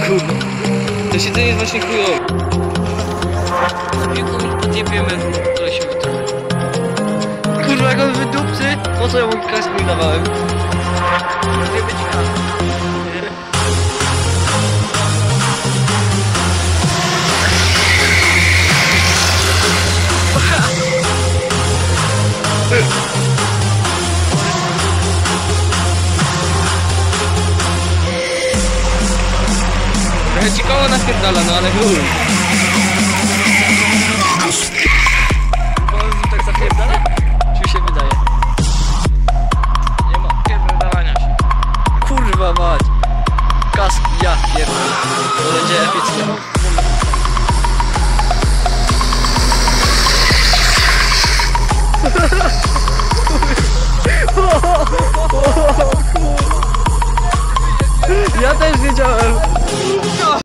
Kurwa. To siedzenie jest właśnie chujowe. Wilku podjebiemy, to się wytrymy. Kurwa, jak on wydupcy, po co ja mu kasku nie dawałem? Nie być kasku. Trochę ci koło napierdala, no ale chuj. Bo tak zapierdala? Czy mi się wydaje? Nie ma pierdalania się. Kurwa mać. Kask, ja pierdolę. To będzie epickie.